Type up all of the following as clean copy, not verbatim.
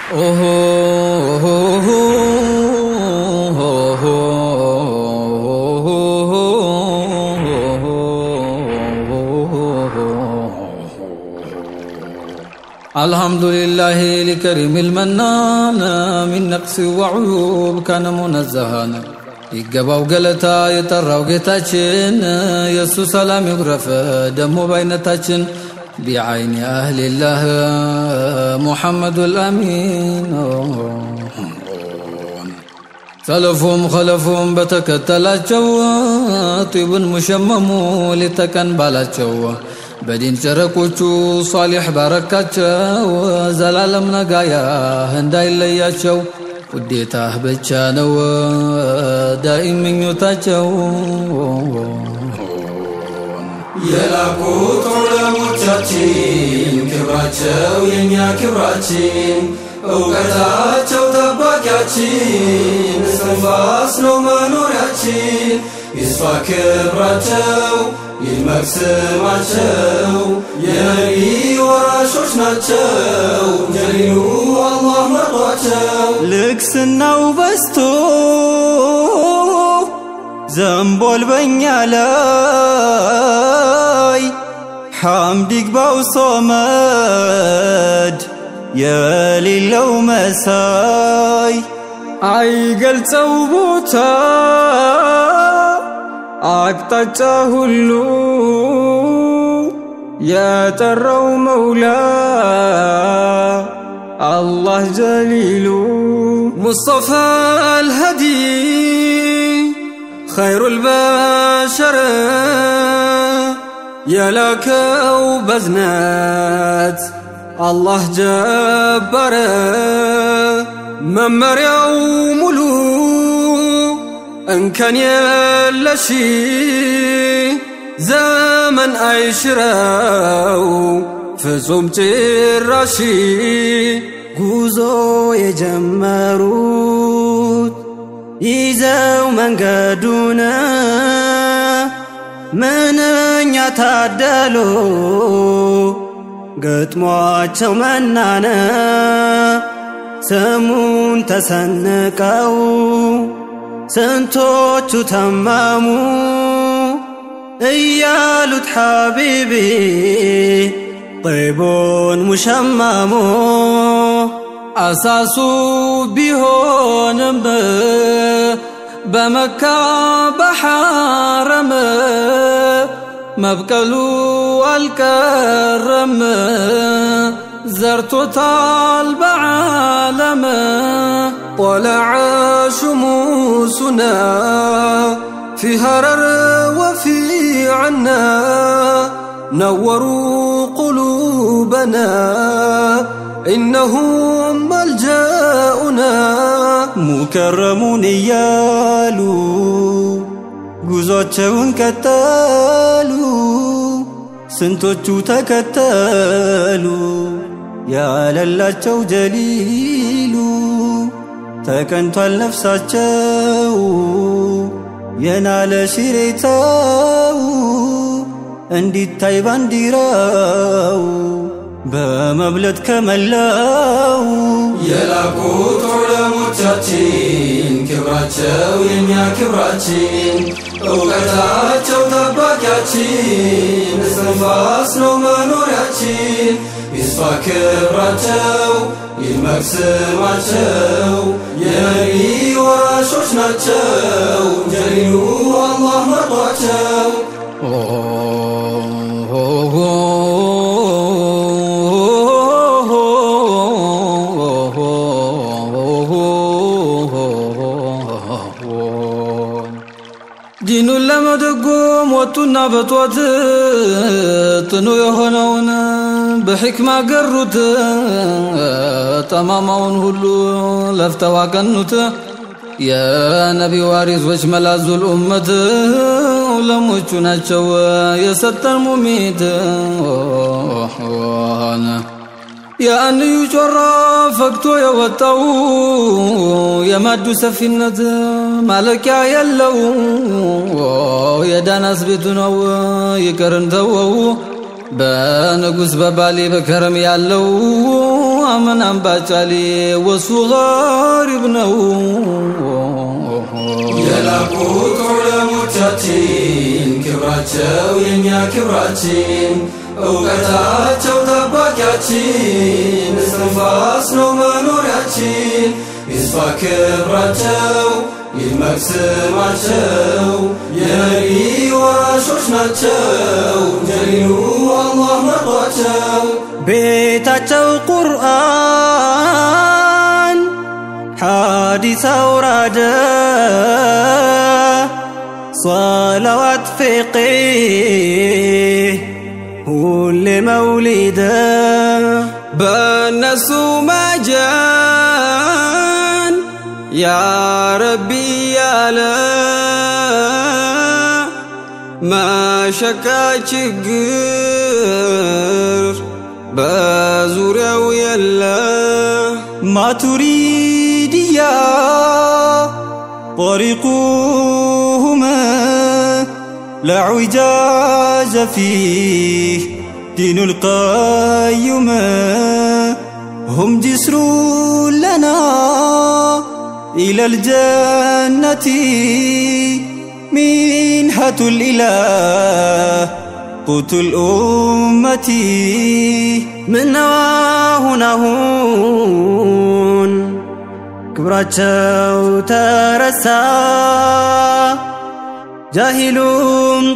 الحمد لله لكريم المنان من نقص وعيوب كان منزها يقباو قلتا يتراو قتاچن يسو سلام يغرف دمو بينتاچن بعين أهل الله محمد الأمين سلفهم خلفهم بتكتلاچو طيب مشممو لتكن بالاچو بدين شركوچو صالح بركاچو زلالم نغايا هنداي لياچو وديته ብቻ ነው ዳኢም ምኞታቸው የላኩት ዑለሞቻችን ክብራቸው የኛ ክብራችን እውቀታቸው ጠባቂያችን እስትንፋስ ነው መኖሪያችን ይስፋ ክብራቸው ይልመክ ስማቸው የነቢ ወራሾች ናቸው ጀሊሉ አላህ መርጧቸው ልግስናው በዝቶ ዘንቦል በኛ ላይ ሐምድ ይግባው ሶመድ የሌለው መሳይ አይገልጸው ቦታ አቅጣጫ ሁሉ የጠራው መውላ አላህ ጀሊሉ ሙስጠፋ አልሀዲ خير البشر يلاكو بزنات الله جبر ممرياو ملو ان كان يلشي زمن عيشراو فزوم تراشي غوزو يجمروت ይዘው መንገዱን ምንኛ ታደሉ ገጥሟቸው መናነ ስሙን ተሰንቀው ስንቶቹ ተማሙ እያሉት ሐቢቢ طيبون مشمم أساسو بيهونم بمكة بحرم مبكلو الكرم زرتو طالب عالم طلع شموسنا في هرر وفي عنا نوروا قلوبنا إنهم ملجأنا مكرمون يالو ጉዟቸውን ቀጠሉ ስንቶቹ ተከተሉ ያለላቸው ጀሊሉ ተቀንቷል ነፍሳቸው የናለ ሽሬታው እንዲታይ ባንዲራው በመብለት ከመላው የላኩት ዑለሞቻችን ክብራቸው የኛ ክብራችን እውቀታቸው ጠባቂያችን እስትንፋስ ነው መኖሪያችን ይስፋ ክብራቸው ይልመክ ስማቸው የነቢ ወራሾች ናቸው ጀሊሉ አላህ መርጧቸው ዲኑን ለመደጎም ወጡና በጧት ጥኑ የሆነውን በሕክማ ገሩት ጠማማውን ሁሉ ለፍተው አቀኑት የነቢ ዋሪሶች መላዙል ኡመት ዑለሞቹ ናቸው የሰጠን ሙሚት የአንዩ ጮራ ፈክቶ የወጣው የማዱ ሰፊነት ማለቂያ የለው የዳናስ ቤቱ ነው ይቀርን ተወው በንጉስ በባሊ በከረም ያለው አመን አምባጫሊ ወሱ غريب ነው የላቁት ዑለሞቻችን ክብራቸው የኛ ክብራችን እውቀታቸው ጠባቂያችን እስትንፋስ ነው መኖሪያችን ይስፋ ክብራቸው ይድመቅ ስማቸው የነቢ ወራሾች ናቸው ጀሊሉ አላህ መርጧቸው ቤታቸው ቁርአን ሐዲስ አውራደ صلوات فقه كل مولده በእነሱ መጃን ያ ረቢ ያለ ማሸካ ችግር በዙሪያው የለ ማቱሪድያ طريقهما لا عجاز فيه دين القيم هم جسر لنا إلى الجنة منحة الإله قوت الأمة من هنا هون كبراتشو ترسا جاهلون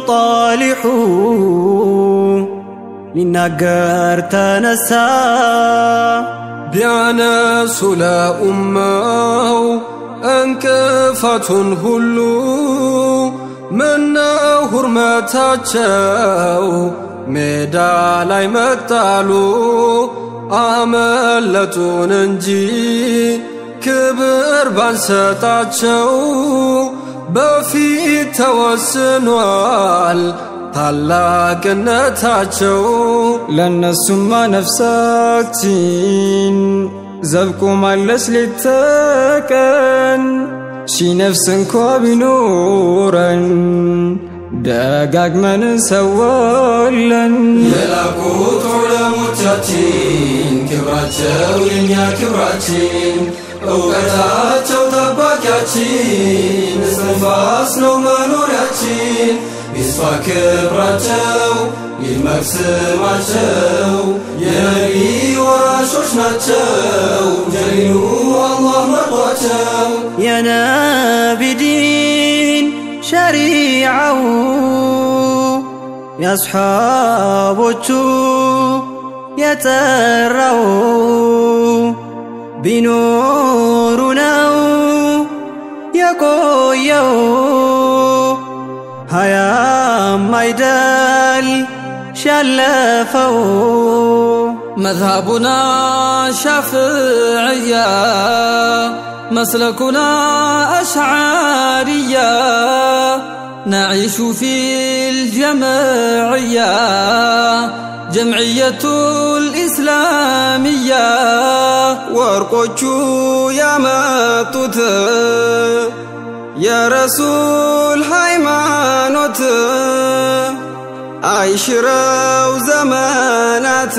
طالحون لنقر تنسى ቢያነሱ ለኡማው እንቅፋቱን ሁሉ ምነው ሁርመታቸው ሜዳ ላይ መጣሉ አመለጡን እንጂ ክብር ባንሰጣቸው በፊት ተወስኗል ታላቅነታቸው ለነሱማ ነፍሳችን ዘብቆ ማለስ ሊተቀን ሺ ነፍስ እንኳ ቢኖረን ደጋግመን እንሰዋለን የላቁት ዑለሞቻችን ክብራቸው የኛ ክብራችን እውቀታቸው ጠባቂያችን እስትንፋስ ነው መኖሪያችን ይስፋ ክብራቸው ይድመቅ ስማቸው የነቢ ወራሾች ናቸው ጀሊሉ አላህ መርጧቸው የነቢ ዲን ሸሪዓው የአስሓቦቹ የጠራው ቢኖሩ ነው የቆየው هيام ميدال شلفو مذهبنا شافعية مسلكنا أشعرية نعيش في الجمعية جمعية الإسلامية ورقوچو يا ماتوت يا رسول ሃይማኖት አይሽረው ዘመናት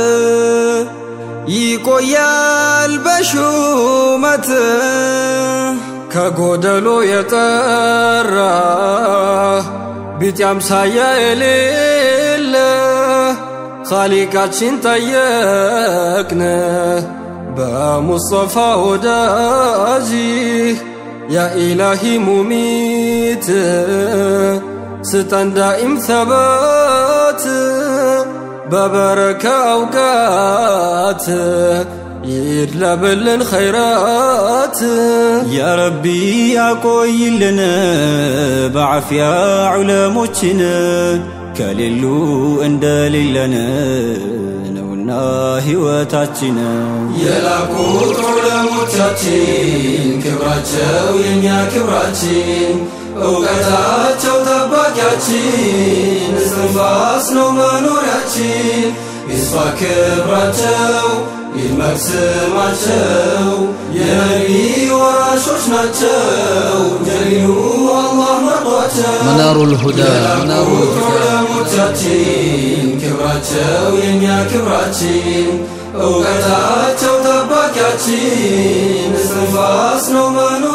ይቆያል በሹመት ከጎደሎ የጠራ ቢጤ አምሳያ የሌለ ኻሊቃችን ጠየቅነ በሙስጠፋ ወዳጅ يا إلهي مميت ستن دائم ثبات ببركة أوقات يدلبلن خيرات يا ربي أقوي لنا بعافية علموتنا كليلو اندللنا نونا هواتاتنا የላቁት ዑለሞቻችን ክብራቸው የኛ ክብራችን እውቀታቸው ጠባቂያችን እስትንፋስ ነው መኖሪያችን ይስፋ ክብራቸው ይድመቅ ስማቸው የነቢ ወራሾች ናቸው ጀሊሉ አላህ መርጧቸው منار الهدى ዑለሞቻችን ክብራቸው የኛ ክብራችን እውቀታቸው ጠባቂያችን እስትንፋስ ነው መኖ